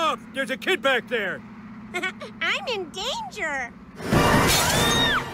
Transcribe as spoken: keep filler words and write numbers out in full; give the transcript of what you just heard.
off! There's a kid back there! I'm in danger!